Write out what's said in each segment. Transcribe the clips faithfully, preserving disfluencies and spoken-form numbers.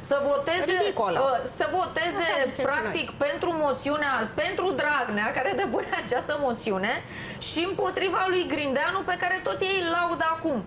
să voteze, Ridicolă. să voteze practic pentru moțiunea, pentru Dragnea, care depune această moțiune, și împotriva lui Grindeanu, pe care tot ei îl laudă acum.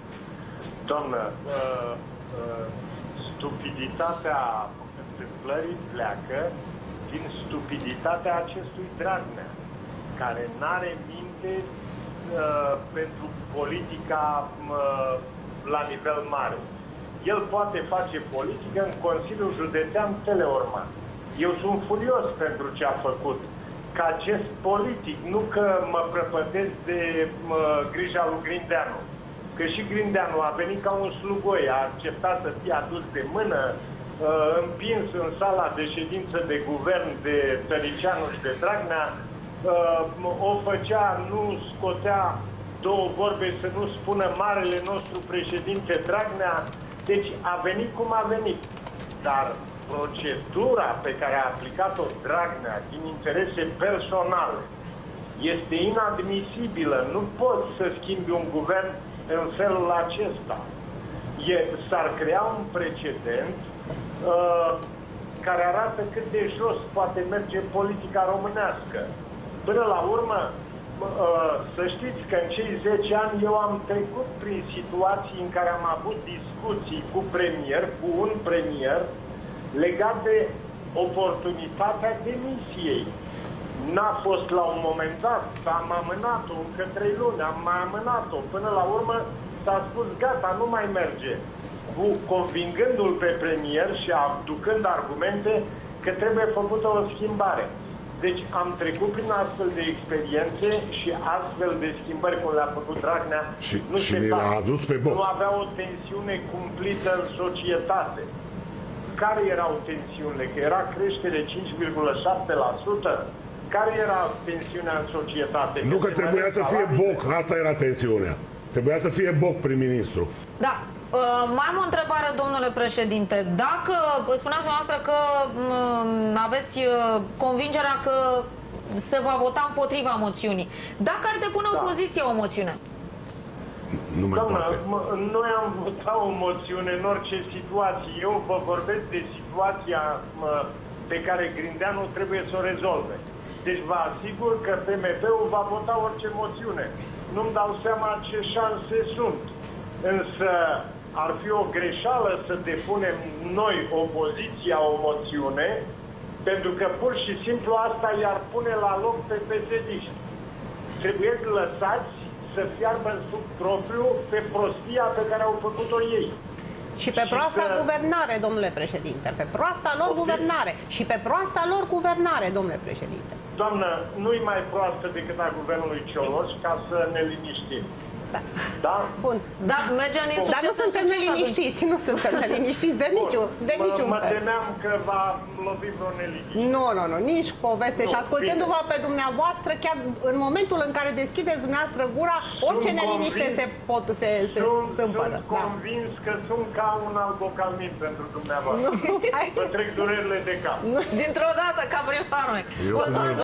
Doamnă, uh, uh, stupiditatea întâmplării pleacă din stupiditatea acestui Dragnea, care n-are minte uh, pentru politica uh, la nivel mare. El poate face politică în Consiliul Județean Teleorman. Eu sunt furios pentru ce a făcut. Ca acest politic, nu că mă prăpătesc de mă, grija lui Grindeanu. Că și Grindeanu a venit ca un slugoi, a acceptat să fie adus de mână, uh, împins în sala de ședință de guvern de Tăricianu și de Dragnea, uh, o făcea, nu scotea două vorbe să nu spună marele nostru președinte Dragnea. Deci a venit cum a venit. Dar procedura pe care a aplicat-o Dragnea din interese personale este inadmisibilă. Nu poți să schimbi un guvern în felul acesta. S-ar crea un precedent uh, care arată cât de jos poate merge politica românească. Până la urmă, uh, să știți că în cei zece ani eu am trecut prin situații în care am avut discuții cu premier, cu un premier, legat de oportunitatea demisiei. N-a fost la un moment dat, am amânat-o încă trei luni, am mai amânat-o. Până la urmă s-a spus gata, nu mai merge. Cu convingându-l pe premier și aducând argumente că trebuie făcută o schimbare. Deci am trecut prin astfel de experiențe și astfel de schimbări, cum le-a făcut Dragnea, și, nu și se l-a adus pe boc. Nu avea o tensiune cumplită în societate. Care erau tensiunile? Că era creștere cinci virgulă șapte la sută? Care era tensiunea în societate? Nu că trebuia să fie boc, asta era tensiunea. Trebuia să fie boc prim-ministru. Da. Mai am o întrebare, domnule președinte. Dacă spuneați dumneavoastră că aveți convingerea că se va vota împotriva moțiunii, dacă ar depune da. opoziția o moțiune? Nu mai Doamnă, poate. noi am votat o moțiune în orice situație. Eu vă vorbesc de situația mă, pe care Grindeanu trebuie să o rezolve. Deci vă asigur că P M P-ul va vota orice moțiune. Nu-mi dau seama ce șanse sunt. Însă ar fi o greșeală să depunem noi, opoziția, o moțiune, pentru că pur și simplu asta i-ar pune la loc pe P S D-iști. Trebuie lăsați să fiarbă în sub propriu pe prostia pe care au făcut-o ei. Și pe și proasta să... guvernare, domnule președinte. Pe proasta lor Optim. guvernare. Și pe proasta lor guvernare, domnule președinte. Doamnă, nu-i mai proastă decât a guvernului Cioloș, ca să ne liniștim. Da. Da? Bun. Da, merge în Dar nu suntem neliniștiți, nu suntem neliniștiți de niciun, de niciun Mă fel. temeam că va lovi vreo neliniște. Nu, nu, nu, nici poveste. Nu, și ascultându-vă pe dumneavoastră, chiar în momentul în care deschideți dumneavoastră gura, orice Sunt neliniște convins, se pot se, se sunt, întâmplă. sunt convins că sunt ca un albocalmin pentru dumneavoastră. Nu. Vă trec durerile de cap. Dintr-o dată, ca primarul.